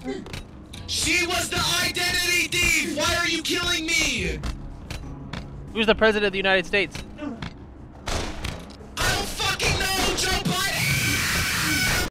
She was the identity thief! Why are you killing me? Who's the president of the United States?